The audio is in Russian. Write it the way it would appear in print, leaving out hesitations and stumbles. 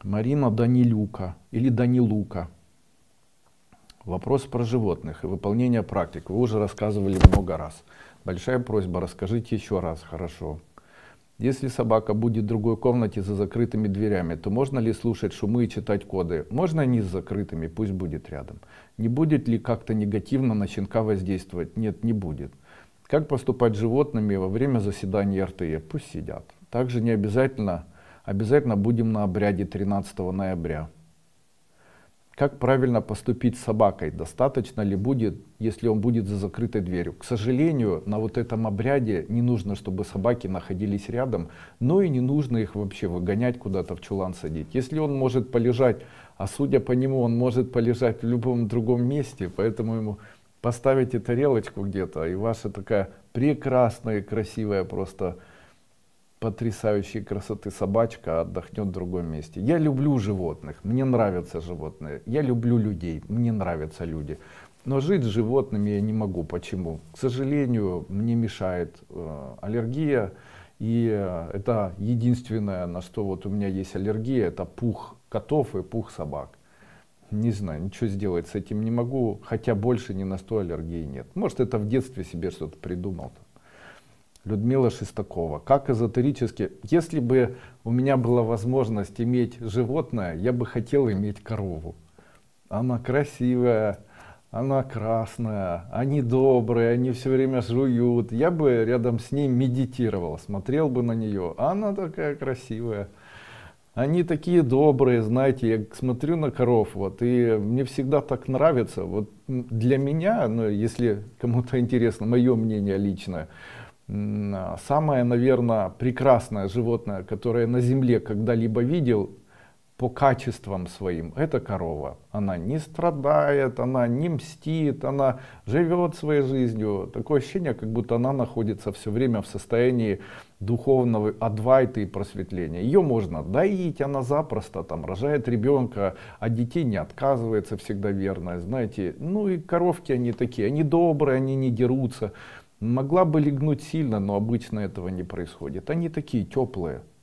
Марина Данилюка или Данилука. Вопрос про животных и выполнение практик. Вы уже рассказывали много раз. Большая просьба, расскажите еще раз, хорошо. Если собака будет в другой комнате за закрытыми дверями, то можно ли слушать шумы и читать коды? Можно не с закрытыми, пусть будет рядом. Не будет ли как-то негативно на щенка воздействовать? Нет, не будет. Как поступать с животными во время заседания РТЕ? Пусть сидят. Также не обязательно будем на обряде 13 ноября. Как правильно поступить с собакой? Достаточно ли будет, если он будет за закрытой дверью? К сожалению, на вот этом обряде не нужно, чтобы собаки находились рядом, но и не нужно их вообще выгонять куда-то в чулан садить. Если он может полежать, а судя по нему, он может полежать в любом другом месте, поэтому ему поставите тарелочку где-то, и ваша такая прекрасная, красивая, просто потрясающей красоты собачка отдохнет в другом месте. Я люблю животных, мне нравятся животные. Я люблю людей, мне нравятся люди. Но жить с животными я не могу. Почему? К сожалению, мне мешает аллергия. И это единственное, на что вот у меня есть аллергия, это пух котов и пух собак. Не знаю, ничего сделать с этим не могу, хотя больше ни на что аллергии нет. Может, это в детстве себе что-то придумал. Людмила Шестакова. Как эзотерически, если бы у меня была возможность иметь животное, я бы хотел иметь корову. Она красивая, она красная, они добрые, они все время жуют. Я бы рядом с ней медитировал, смотрел бы на нее. Она такая красивая. Они такие добрые, знаете, я смотрю на коров, вот, и мне всегда так нравится. Вот для меня, ну, если кому-то интересно, мое мнение личное, самое, наверное, прекрасное животное, которое на земле когда-либо видел по качествам своим, это корова. Она не страдает, она не мстит, она живет своей жизнью. Такое ощущение, как будто она находится все время в состоянии духовного адвайта и просветления. Ее можно доить, она запросто там рожает ребенка, от детей не отказывается, всегда верная, знаете. Ну и коровки они такие, они добрые, они не дерутся. Могла бы лягнуть сильно, но обычно этого не происходит. Они такие теплые.